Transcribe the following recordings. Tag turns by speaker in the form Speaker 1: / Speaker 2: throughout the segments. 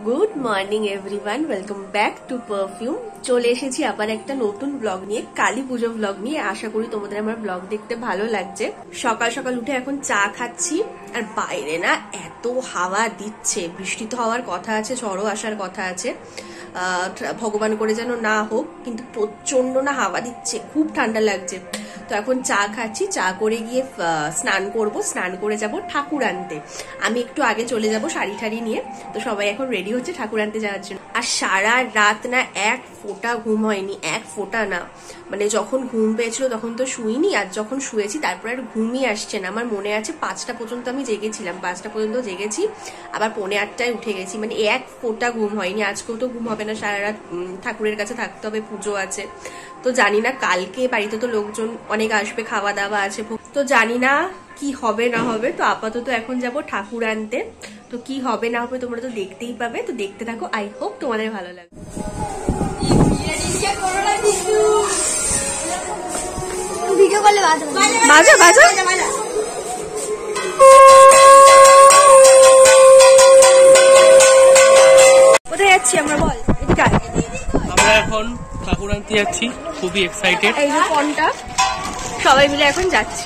Speaker 1: Good morning everyone, welcome back to perfume. চলে এসেছি আবার একটা নতুন ব্লগ নিয়ে, কালী পুজো ব্লগ নিয়ে। আশা করি তোমাদের আমার ব্লগ দেখতে ভালো লাগছে। সকাল সকাল উঠে এখন চা খাচ্ছি, আর বাইরে না এত হাওয়া দিচ্ছে। বৃষ্টি তো হওয়ার কথা আছে, ঝড়ও আসার কথা আছে, ভগবান করে যেন না হোক, কিন্তু প্রচন্ড না হাওয়া দিচ্ছে, খুব ঠান্ডা লাগছে। তো এখন চা খাচ্ছি, চা করে গিয়ে স্নান করব, স্নান করে যাব ঠাকুর আনতে। আমি একটু আগে চলে যাব শাড়ি ঠাড়ি নিয়ে। তো সবাই এখন রেডি হচ্ছে ঠাকুর আনতে যাওয়ার জন্য। আর সারা রাত না এক ফোঁটা ঘুম হয়নি, এক ফোঁটা না। মানে যখন ঘুম পেয়েছিল তখন তো শুইনি, আর যখন শুয়েছি তারপর আর ঘুমই আসছে না। আমার মনে আছে 5টা পর্যন্ত আমি জেগেছিলাম, 5টা পর্যন্ত জেগেছি, আবার 7:45টায় উঠে গেছি। মানে এক ফোঁটা ঘুম হয়নি। আজকেও তো ঘুম হবে না, সারা রাত ঠাকুরের কাছে থাকতে হবে, পুজো আছে। তো জানি না, কালকে বাড়িতে তো লোকজন অনেক আসবে, খাওয়া দাওয়া আছে, তো জানি না কি হবে না হবে। তো আপাতত এখন যাব ঠাকুর আনতে। তো কি হবে না হবে তোমরা তো দেখতেই পাবে, তো দেখতে থাকো। আই হোপ তোমাদের ভালো লাগবে। বাজা বাজা কোথায় যাচ্ছি আমরা, বল।
Speaker 2: আমরা এখন ঠাকুর আনতে যাচ্ছি, খুবই এক্সাইটেড।
Speaker 1: এই যে ফোনটা, সবাই মিলে এখন যাচ্ছি।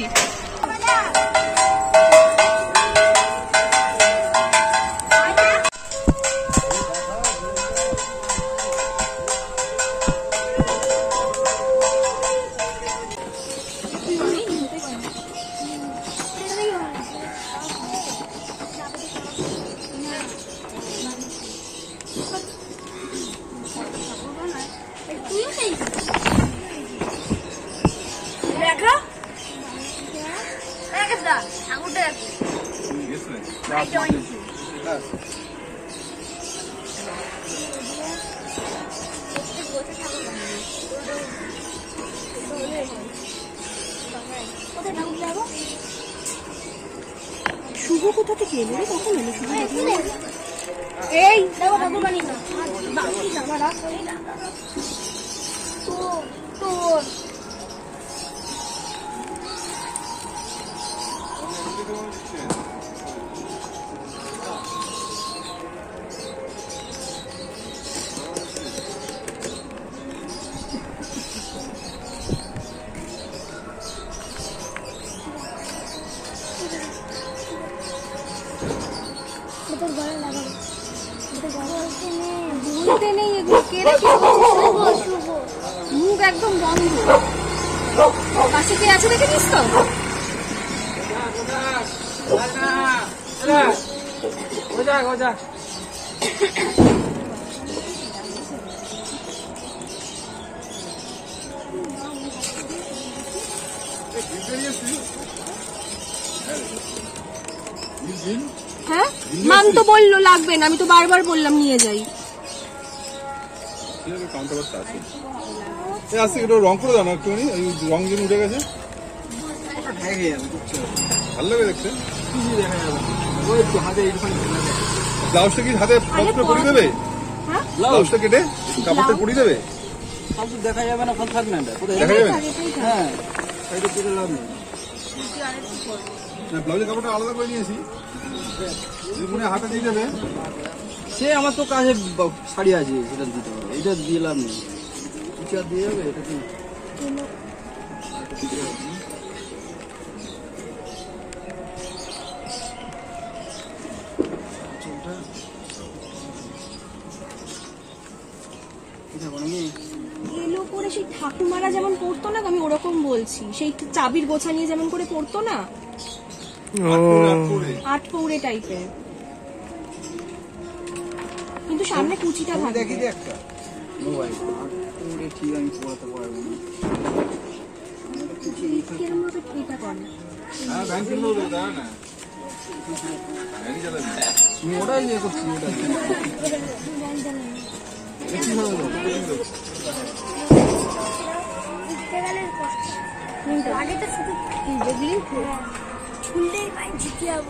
Speaker 1: শুভ কোথা থেকে এলো রে? কখন এলো শুভ? এই দেখো ঠাকুর বানিয়ে না তোর বলতে নেই, এগুলো কে রেখে মুখ একদম বন্ধ। পাশে কে আছে দেখেছিস তো? হ্যাঁ, মান তো বললো লাগবে না, আমি তো বারবার বললাম নিয়ে যাই।
Speaker 3: রং করে দাও না একটুখানি, রং যেন উঠে গেছে, ভালো লাগে দেখতে। ব্লাউজটা কি হাতে পরিয়ে দেবে? ব্লাউজটা কেটে কাপড়টা পরিয়ে দেবে, দেখা যাবে না, ফল থাকবে না, দেখা যাবে না। হ্যাঁ, ব্লাউজের কাপড়টা আলাদা করে নিয়েছি, হাতে দিয়ে দেবে।
Speaker 4: সে আমার তো কাছে শাড়ি আছে, সেটা দিতে হবে, এটা দিয়ে লাভ নেই, দিয়ে যাবে। এটা কি
Speaker 1: এলো করে সেই ঠাকুমারা যেমন পড়তো না, আমি ওরকম বলছি, সেই চাবির গোছা নিয়ে যেমন করে পড়তো না, আটপৌরে টাইপের, কিন্তু সামনে কুচিটা থাকে।
Speaker 4: দেখি একটা মোবাইল ঠিক আমি পড়াতে পারবো না,
Speaker 1: এটা করে
Speaker 4: ওটাই নিয়ে করছি, ওটা
Speaker 5: ছুললেই পাই জিতে যাবো।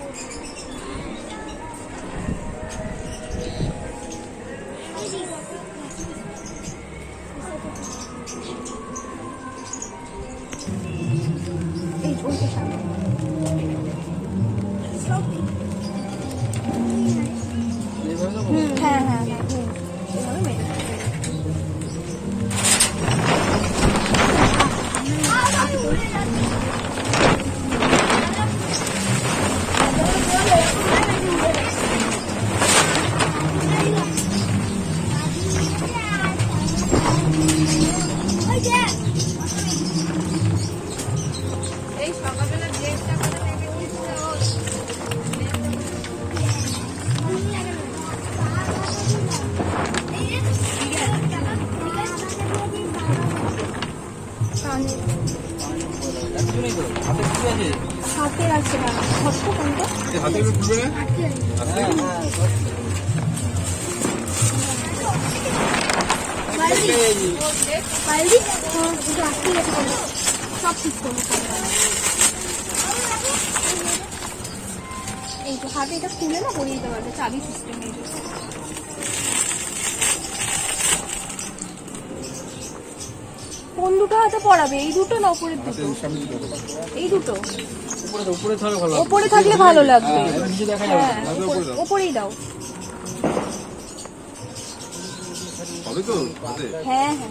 Speaker 5: হ্যাঁ হ্যাঁ হাতে আছে না
Speaker 3: হাতে খুলবে না
Speaker 5: সব সিস্টেম এই তো হাতে এটা খুলে না পরিয়ে দিতে পারবে চাবি সিস্টেম। কোন দুটো হাতে পড়াবে? এই দুটো না উপরের দুটো? এই দুটো উপরে থাকলে ভালো লাগবে। উপরেই দাও। হ্যাঁ হ্যাঁ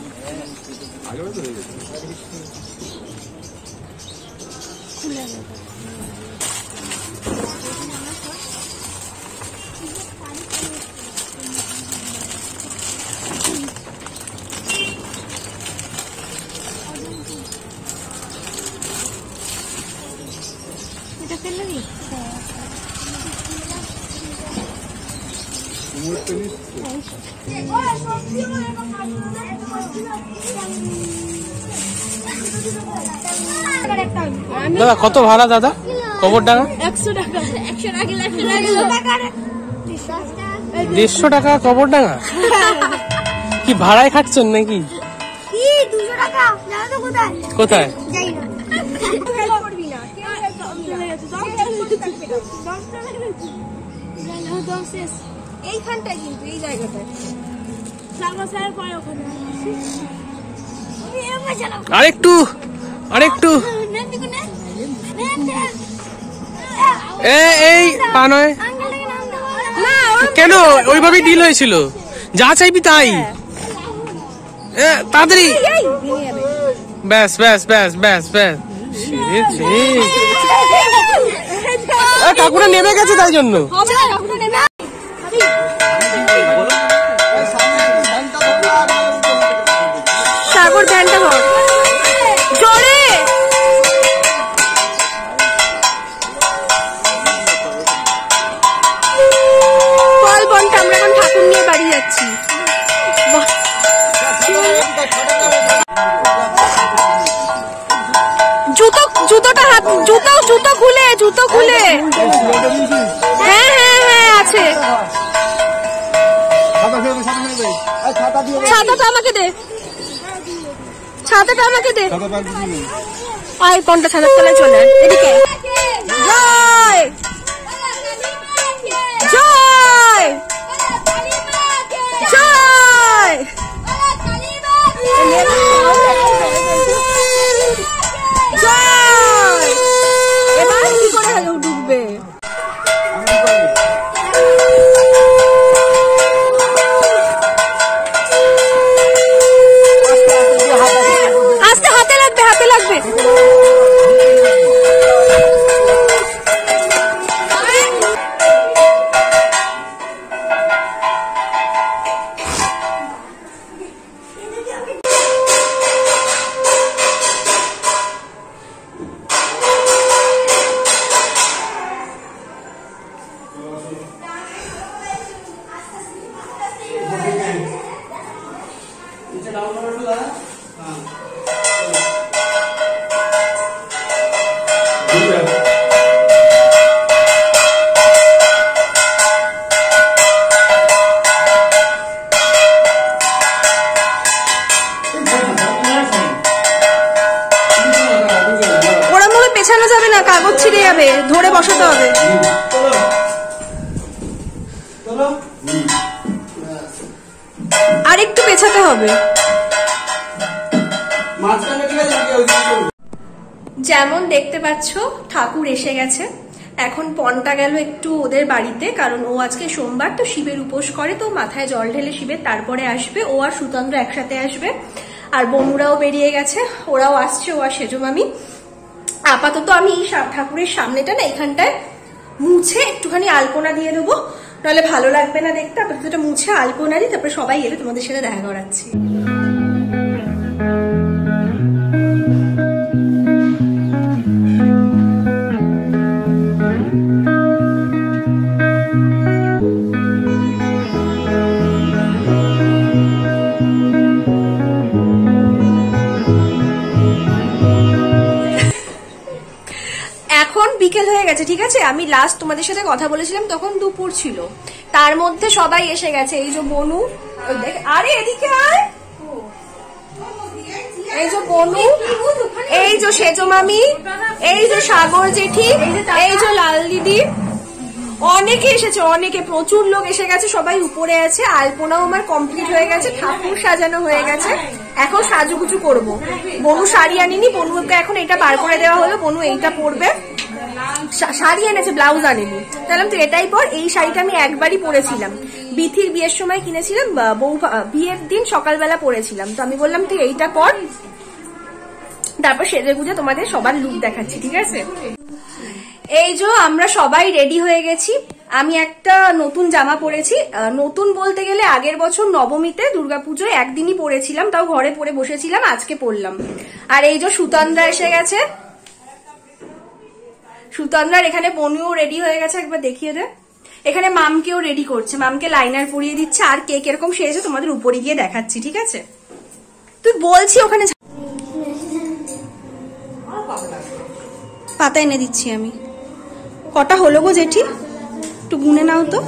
Speaker 5: খুলে এটা ফেললে নি?
Speaker 2: দাদা কত ভাড়া দাদা কবরডাঙ্গা?
Speaker 5: 100 টাকা। 100 টাকা
Speaker 2: 150 টাকা কবরডাঙ্গা? কি ভাড়ায় খাচ্ছেন নাকি?
Speaker 5: কি 200 টাকা? জানো তো কোথায়?
Speaker 2: কোথায়?
Speaker 5: যাই না। এইখানটায় কিন্তু এই জায়গাটায়
Speaker 2: আরেকটু এই পা নয় কেন? ওইভাবেই ডিল হয়েছিল, যা চাইবি তাই। তাড়াতাড়ি ব্যাস ব্যাস ব্যাস ব্যাস ব্যাস। কাকুরা নেমে গেছে তাই জন্য।
Speaker 1: সাগর ধ্যানটা কর জোরে। বল বনটা আমরা এখন ঠাকুর নিয়ে বাড়ি যাচ্ছি। জুতো খুলে হ্যাঁ হ্যাঁ হ্যাঁ আছে। ছাতাটা আমাকে দে। আয় কোনটা ছাতার তলায় চলে এদিকে। জয় জয় জয়। এবার কি করে ঢুকবে? আস্তে হাতে লাগবে। পেছানো যাবে না, কাগজ ছিঁড়ে যাবে, ধরে বসাতে হবে। আর একটু পেছাতে হবে। যেমন দেখতে পাচ্ছ ঠাকুর এসে গেছে। এখন পনটা গেল একটু ওদের বাড়িতে, কারণ ও আজকে সোমবার তো শিবের উপোস করে, তো মাথায় জল ঢেলে শিবের তারপরে আসবে। ও আর সুতন্দ্র একসাথে আসবে, আর বনুরাও বেরিয়ে গেছে, ওরাও আসছে, ও আর সেজো মামি। আপাতত আমি এই ঠাকুরের সামনেটা না এখানটায় মুছে একটুখানি আলপনা দিয়ে দেবো, নাহলে ভালো লাগবে না দেখতে। আপাতত মুছে আলপনা দিই, তারপরে সবাই এলে তোমাদের সাথে দেখা করাচ্ছি। এখন বিকেল হয়ে গেছে, ঠিক আছে। আমি লাস্ট তোমাদের সাথে কথা বলেছিলাম তখন দুপুর ছিল, তার মধ্যে সবাই এসে গেছে। এই যে বনু, আরে এদিকে আয়, এই যে বনু, এই যে সেজো মামি, এই যে সাগর জেঠি, এই যে লাল দিদি, অনেকে এসেছে, অনেকে, প্রচুর লোক এসে গেছে। সবাই উপরে আছে, আলপনাও আমার কমপ্লিট হয়ে গেছে, ঠাকুর সাজানো হয়ে গেছে। এখন সাজুগুজু করবো। বনু শাড়ি আনিনি, বনুকে এখন এটা বার করে দেওয়া হলো, বনু এইটা পরবে। শাড়ি এনেছে, ব্লাউজ আনেনি। তাহলে তো এটাই পর। এই শাড়িটা আমি একবারই পরেছিলাম, বিথির বিয়ের সময় কিনেছিলাম, বউ বিয়ের দিন সকালবেলা পরেছিলাম। তো আমি বললাম তুই এইটা পর, তারপর সেজে গুজে তোমাদের সবার লুক দেখাচ্ছি, ঠিক আছে। এই যে আমরা সবাই রেডি হয়ে গেছি। আমি একটা নতুন জামা পরেছি, নতুন বলতে গেলে আগের বছর নবমীতে দুর্গাপুজোয় একদিনই পরেছিলাম, তাও ঘরে পরে বসেছিলাম, আজকে পরলাম। আর এই যে সুতন্দ্রা এসে গেছে, সুতন্দ্রার এখানে বনুও রেডি হয়ে গেছে, একবার দেখিয়ে দে। এখানে মামকেও রেডি করছে, মামকে লাইনার পরিয়ে দিচ্ছে, আর কে কিরকম সেরেছে তোমাদের উপরে গিয়ে দেখাচ্ছি, ঠিক আছে। তুই বলছি ওখানে পাতা এনে দিচ্ছি আমি। কটা হলো গো জেঠি, একটু গুনে নাও তো।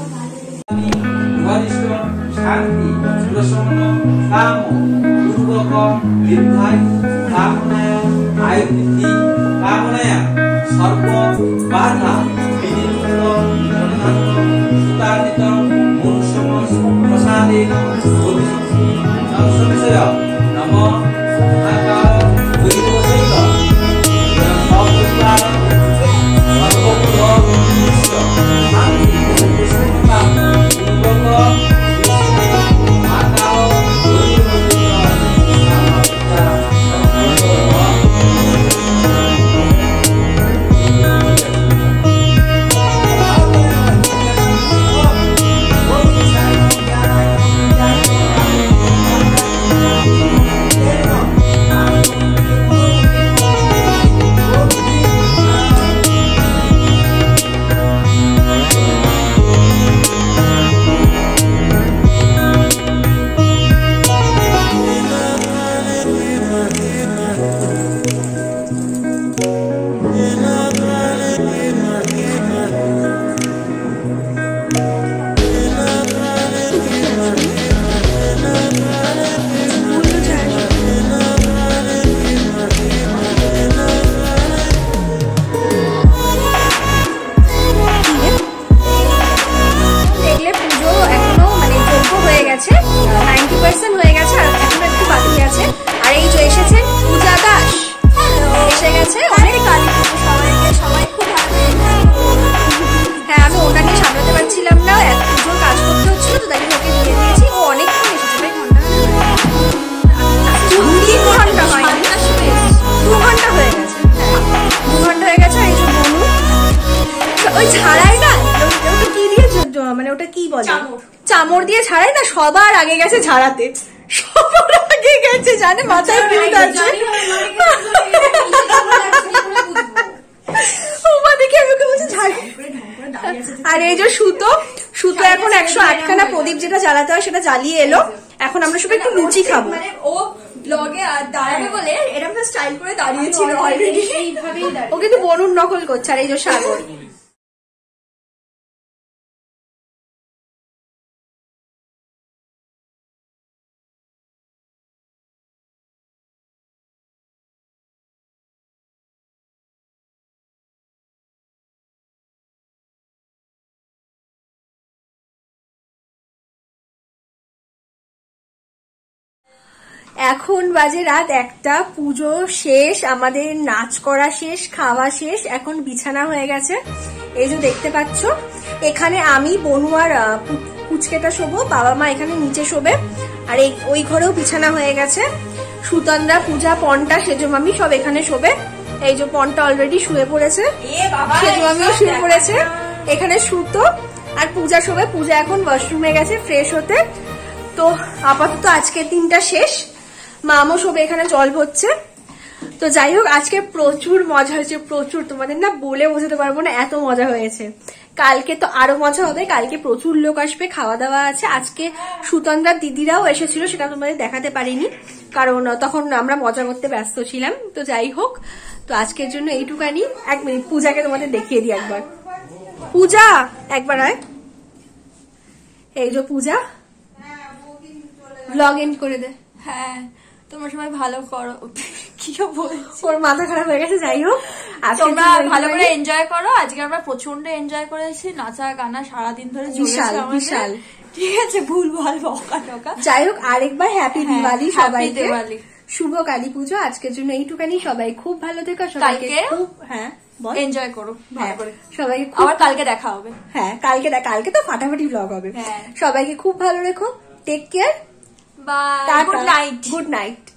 Speaker 1: চামড় দিয়ে ছাড়াই না, সবার আগে গেছে ছাড়াতে, সবার আগে গেছে, জানে মাথায় ভূত আছে। আর এই যে সুতো, সুতো এখন 108 খানা প্রদীপ যেটা জ্বালাতে হয় সেটা জ্বালিয়ে এলো। এখন আমরা সবাই একটু লুচি খাবো। ও ব্লগে দাঁড়াবে বলে এরকম স্টাইল করে দাঁড়িয়েছিল অলরেডি, ও কিন্তু বনুর নকল করছে। আর এই যে সাগর, এখন বাজে রাত 1টা, পুজো শেষ, আমাদের নাচ করা শেষ, খাওয়া শেষ, এখন বিছানা হয়ে গেছে। এই যে দেখতে পাচ্ছ, এখানে আমি বনু আর পুচকেটা শোবো, বাবা মা এখানে নিচে শোবে। আর ওই ঘরেও বিছানা হয়ে গেছে। সুতন্দ্রা, পূজা, পন্টা, সেজো মামি সব এখানে শোবে। এই যে পন্টা অলরেডি শুয়ে পড়েছে, সেজো মামিও শুয়ে পড়েছে। এখানে সুতো আর পূজা শোবে। পূজা এখন ওয়াশরুমে গেছে ফ্রেশ হতে। তো আপাতত আজকের দিনটা শেষ। মামও শোবে এখানে জল ভরছে। তো যাই হোক, আজকে প্রচুর মজা হয়েছে, প্রচুর, তোমাদের না বলে বোঝাতে পারবো না, এত মজা হয়েছে। কালকে তো আরো মজা হবে, কালকে প্রচুর লোক আসবে, খাওয়া দাওয়া আছে। আজকে সুতন্দ্রার দিদিরাও এসেছিল, সেটা তোমাদের দেখাতে পারিনি কারণ তখন আমরা মজা করতে ব্যস্ত ছিলাম। তো যাই হোক, তো আজকের জন্য এইটুকানি। 1 মিনিট, পূজাকে তোমাদের দেখিয়ে দিই একবার। পূজা একবার আয়। এই যে পূজা, ব্লগ এন্ড করে দে।
Speaker 5: হ্যাঁ, তোমরা সবাই ভালো করো। কি বলছি,
Speaker 1: ওর মাথা খারাপ হয়ে গেছে। যাই হোক,
Speaker 5: তোমরা ভালো করে এনজয় করো। আজকে আমরা প্রচন্ড এনজয় করেছি, নাচা গানা সারাদিন ধরে
Speaker 1: বিশাল বিশাল।
Speaker 5: ঠিক আছে, ভুল ভাল বকা টকা।
Speaker 1: যাই হোক, আরেকবার হ্যাপি দিওয়ালি সবাইকে,
Speaker 5: দিওয়ালি,
Speaker 1: শুভ কালী পুজো। আজকের জন্য এইটুকানি। সবাই খুব ভালো থেকো, সবাইকে খুব
Speaker 5: এনজয় করো ভালো করে।
Speaker 1: সবাইকে
Speaker 5: আবার কালকে দেখা হবে।
Speaker 1: হ্যাঁ, কালকে তো ফাটাফাটি ব্লগ হবে। সবাইকে খুব ভালো রেখো, take care,
Speaker 5: bye, good night.
Speaker 1: Good night.